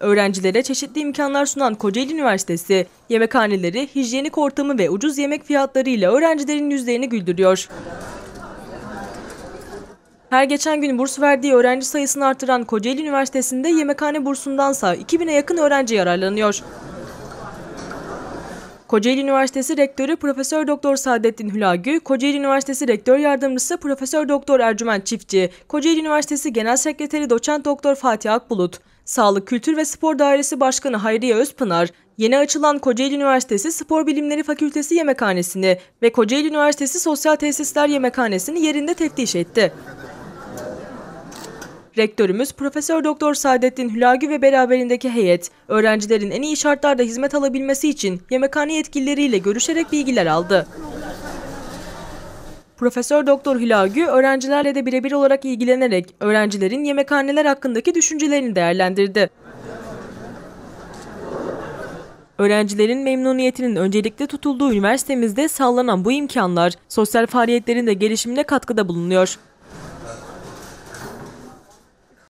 Öğrencilere çeşitli imkanlar sunan Kocaeli Üniversitesi, yemekhaneleri, hijyenik ortamı ve ucuz yemek fiyatlarıyla öğrencilerin yüzlerini güldürüyor. Her geçen gün burs verdiği öğrenci sayısını artıran Kocaeli Üniversitesi'nde yemekhane bursundansa 2000'e yakın öğrenci yararlanıyor. Kocaeli Üniversitesi Rektörü Profesör Doktor Saadettin Hülagü, Kocaeli Üniversitesi Rektör Yardımcısı Profesör Doktor Ercüment Çiftçi, Kocaeli Üniversitesi Genel Sekreteri Doçent Doktor Fatih Akbulut, Sağlık, Kültür ve Spor Dairesi Başkanı Hayriye Özpınar, yeni açılan Kocaeli Üniversitesi Spor Bilimleri Fakültesi Yemekhanesi'ni ve Kocaeli Üniversitesi Sosyal Tesisler Yemekhanesi'ni yerinde teftiş etti. Rektörümüz Profesör Doktor Saadettin Hülagü ve beraberindeki heyet, öğrencilerin en iyi şartlarda hizmet alabilmesi için yemekhane yetkilileriyle görüşerek bilgiler aldı. Profesör Doktor Hülagü, öğrencilerle de birebir olarak ilgilenerek öğrencilerin yemekhaneler hakkındaki düşüncelerini değerlendirdi. Öğrencilerin memnuniyetinin öncelikle tutulduğu üniversitemizde sağlanan bu imkanlar, sosyal faaliyetlerin de gelişimine katkıda bulunuyor.